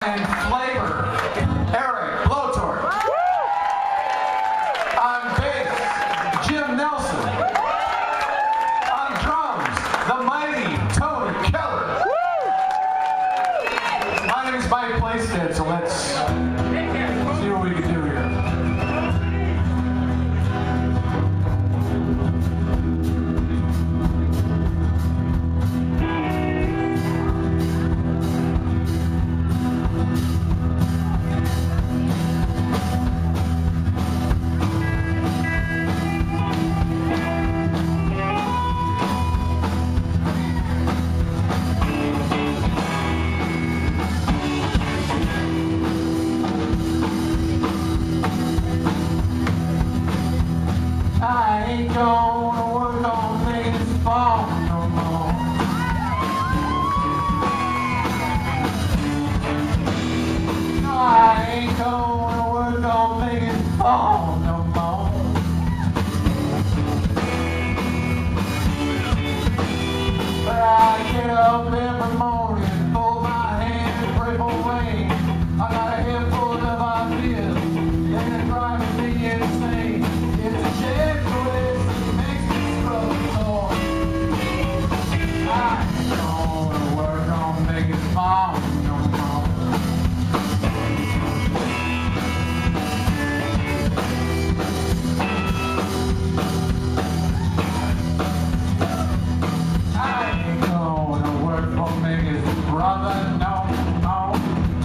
And flavor, Eric Blowtorch. On bass, Jim Nelson. On drums, the mighty Tony Keller. My name is Mike Plaisted, so let's see what we can do here. I ain't gonna work on making this fall no more. No, I ain't gonna work on making this fall no more. But I get up every morning, fold my hands, and pray for rain. I got a head full of ideas, and it's driving me insane. It's a shame for this, it makes me struggle. I ain't gonna work on making small no more. I ain't gonna work for Maggie's brother no more.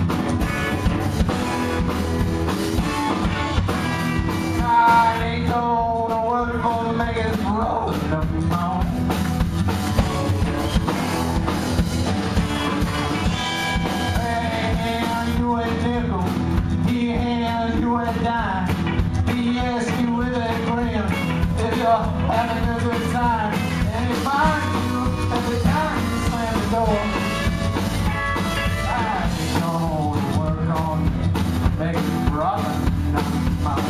I ain't gonna work for Maggie's brother no more. Hey, hand you a nickel, he hands you a dime. He asks you with a grin if you're having a good time. And he finds you every time you slam the door. I ain't gonna work on Maggie's brother no more.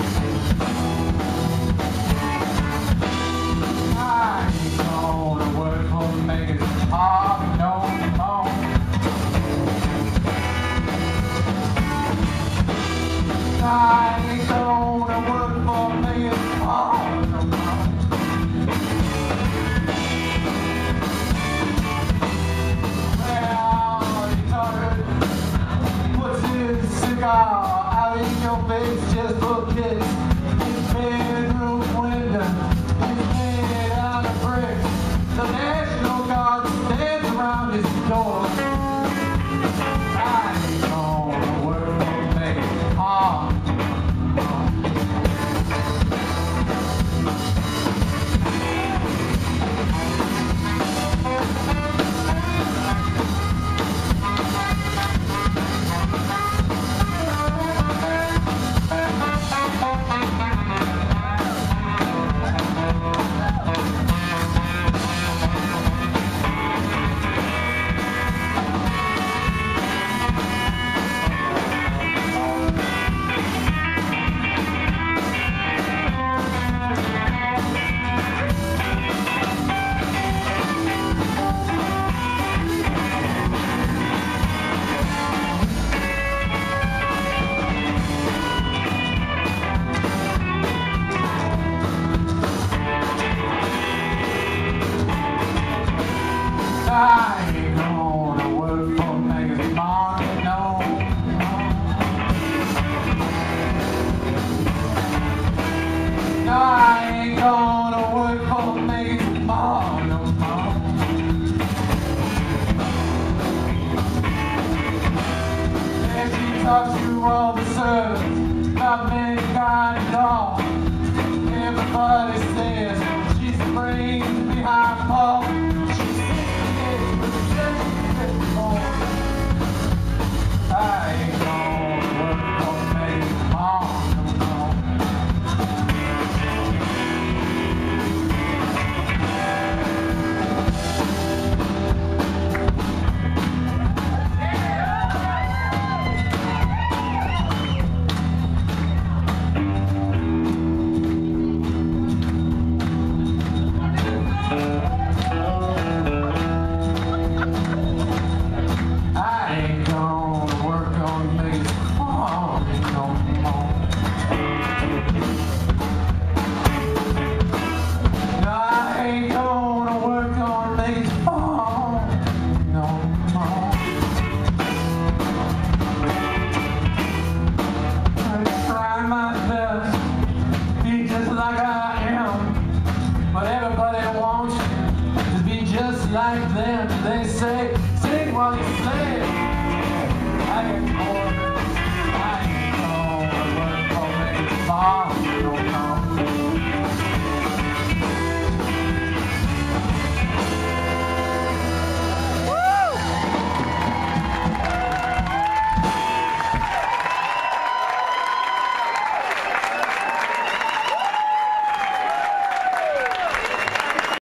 I ain't gonna work for Maggie's heart no more. I ain't gonna work for Maggie's heart no more. Well, he started, puts his cigar out in your face just for kicks. His bedroom window is made out of bricks. The National Guard stands around his door. I ain't gonna work on Maggie's heart. I ain't gonna work for Maggie's mom no more. No, I ain't gonna work for Maggie's mom no more. And she talks to all the servants about mankind dog. Everybody says she's the brains behind Paul. I ain't gonna work for Maggie's mom no more. They say, sing while you slave. I ain't bored. I ain't gonna work for me tomorrow.